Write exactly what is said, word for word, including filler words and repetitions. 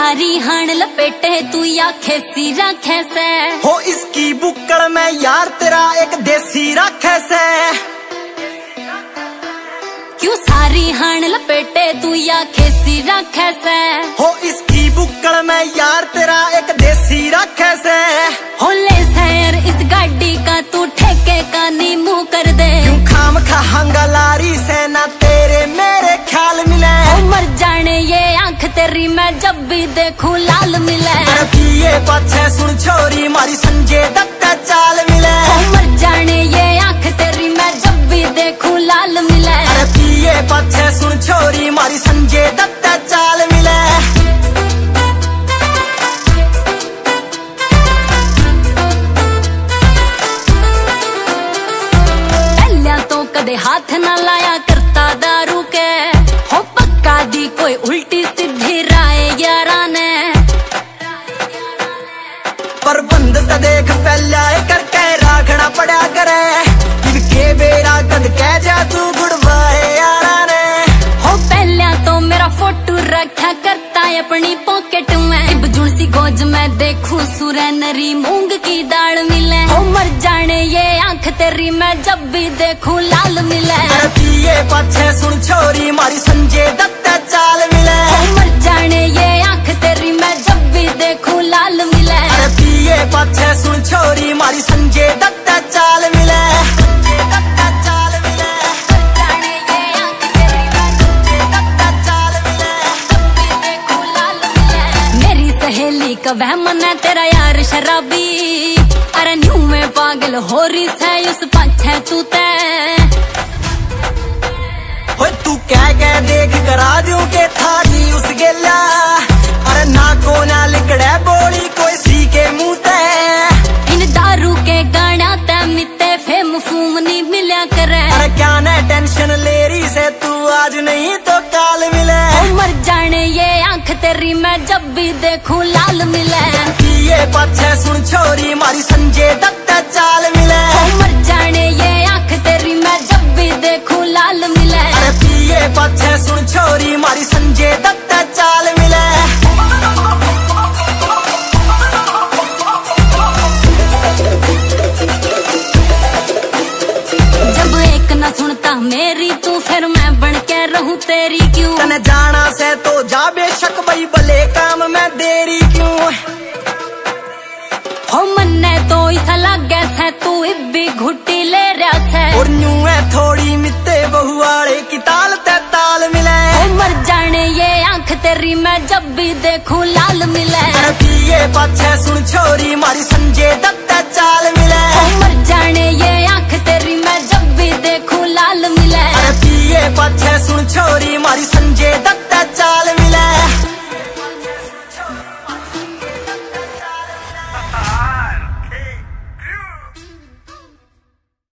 सारी हाण लपेटे तू या खेसी रखे से हो इसकी बुक्कड़ में यार तेरा एक देसी रखे से क्यों सारी हाण लपेटे तू या खेसी रखे से हो इसकी बुक्कड़ में यार तेरा एक देसी रखे से हो ले सैर इस गाड़ी का तू ठेके का नीमू कर दे क्यों खाम खाहंगा लारी से ना तेरे मेरे ख्याल मिले हो मर जाने ये आंख तेरी मैं जब भी देखूं लाल मिले पिए पछे सुन छोरी मारी संजय दत्त चाल मिले हो मर जाने ये आंख तेरी मैं जब भी देखूं लाल मिले पिए पछे सुन छोरी मारी संजय दत्त चाल मिले पहले तो कदे हाथ ना लाया करता दारू के हो पक्का दी कोई उल्टी सीधी राय यारा ने पर बंद तो देख पहला करके राखना पड़ा करे इनके बेरा कद कह जा तू गुड़वाए यारा ने हो पहले तो मेरा फोटो रखा करता है अपनी पॉकेट में बुजुर्ग सी गोज में देखूं सुरे नरी मूंग की दाल मिले हो मर जाने ये आंख तेरी मैं जब भी देखूं लाल मिले पिए पछे सुन छोरी मारी संजय दत्त चाल मिले हो मर जाने ये आंख तेरी मैं जब भी देखूं लाल मिले पिए पछे सुन छोरी मारी संजय दत्त चाल मिले वह मन है तेरा यार शराबी अरे न्यू में पागल हो रही है उस पाछे तू ते हो तू कह कह देख करा दूं के थारी उस गेला अरे ना को ना लिकड़े बोली कोई सी के मुंह ते इन दारू के गाना ते मिते फेम फूम नहीं मिला करे अरे क्या ना टेंशन ले रही से तू आज नहीं तो काल मिले मर जाने ये आंख तेरी मैं जब भी देखूं लाल मिले पिए पछे सुन छोरी मारी संजय दत्त चाल मिले मर जाने ये आंख तेरी मैं जब भी देखूं लाल मिले पिए पछे सुन छोरी मारी संजय दत्त चाल मिले जब एक न सुनता मेरी तू फिर मैं बन के रहूं तेरी क्यों तने जाना से तो जा बेशक भाई भले काम में देरी क्यों हो मन्ने तो ऐसा लगे है तू इब्बी घुट्टी ले रहा है और न्यू है थोड़ी मित्ते बहुआड़े की ताल ते ताल मिले हो मर जाने ये आंख तेरी मैं जब भी देखूं लाल मिले पिए पछे सुन छोरी मारी संजय दत्त चाल मिले हो मर जाने